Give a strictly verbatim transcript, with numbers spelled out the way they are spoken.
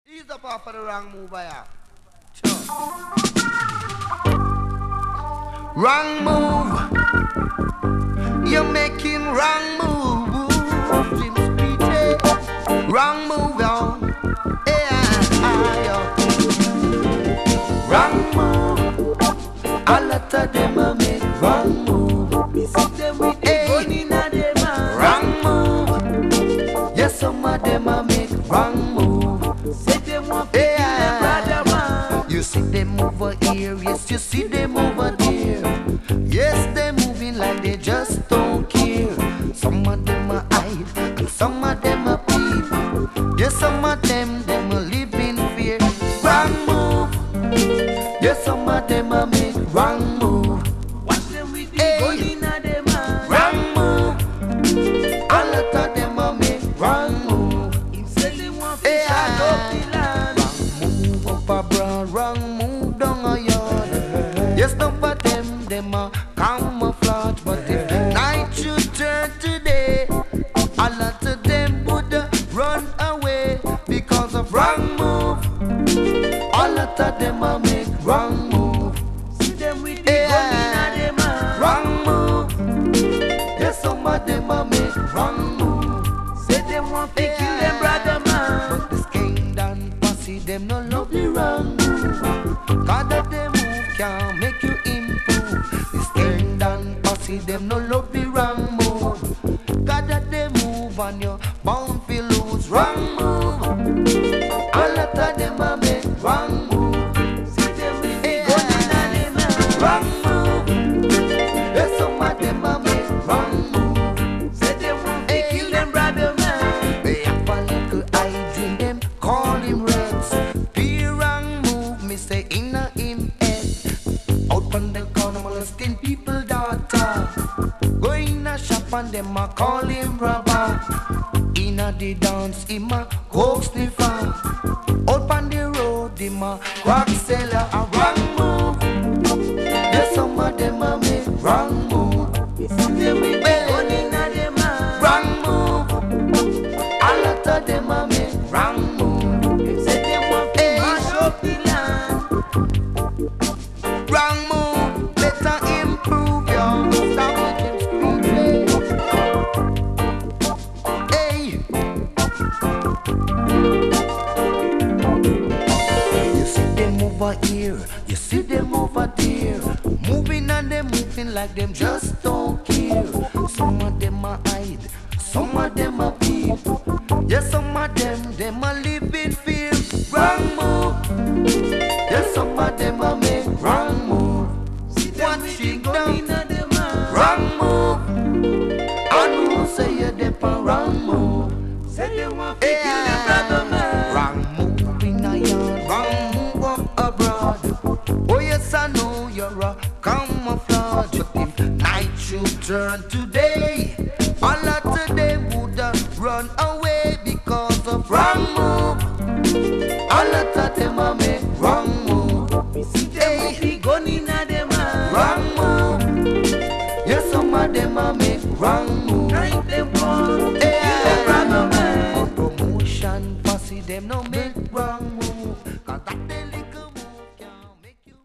Ease up off of the wrong move I have. Sure. Wrong move. You're making wrong move. Jim Speedy. Wrong move, y'all. Yeah, yeah. Wrong move. A lot of them a make wrong move. We see them with the gun in a them. Wrong move. Yes, some of them a make wrong move. Say them want to kill them brother man. You see them over here, yes, you see them over there. Yes, they're moving like they just don't care. Some of them are hide, and some of them are peep. Yes, some of them, them are live in fear. Wrong move. Yes, some of them are make wrong move. Watch them with the gun in a them. Wrong move. A lot of them are make wrong move. Him say they want to shut up the land. Wrong move up abroad, wrong move down a yard. Yes, some of them, them are camouflage. But if the night should turn today, a lot of them would uh, run away because of wrong move. A lot of them are make wrong move. See them with the gun in a them. Wrong move. Yes, some of them are make wrong move. Say them want to kill them brother man. But the Skengdon posse them no love the wrong move. God that they move can make you improve. The Skengdon posse them no love the wrong move. God that they move and you bound to lose. Wrong move. A lot of them are make wrong move. See them with the gun in a them. Wrong move. Yes, some of them are make wrong move. Say them want to kill them brother man. They have a little eye in them, call him Rex. Be wrong move, me say in a him head. Out on the corner molesting people daughter. Go in a shop and them a call him robber. In a the dance him a coke sniffer. Out on the road him a rock seller. A wrong move. Yes, some of them a make wrong move. See them with the gun in a them. Wrong move. A lot of them a make wrong move. Say them want to mash up the land. Wrong move. Better improve your stop making screw. Hey. You see them over here, you see them over there. Moving and them moving like them just don't care. Some of them are hide, some of them are peep. Yes, some of them, them are live in fear. Wrong move. Yes, some of them are make wrong move. See them with the gun in a them. Wrong move. I know say you're the wrong move. Say they want to kill them brother man. Wrong move in a yard, wrong move up abroad. Oh yes, I know you're a camouflage. But if night should turn today, a lot of them would uh, run away because of wrong move. A lot of them are make wrong move. We see them with the gun in a them. Wrong move. Yes, some of them are make wrong move. Night them born, kill them brother man. For promotion, posse them no make wrong move. Cause that they little move can make you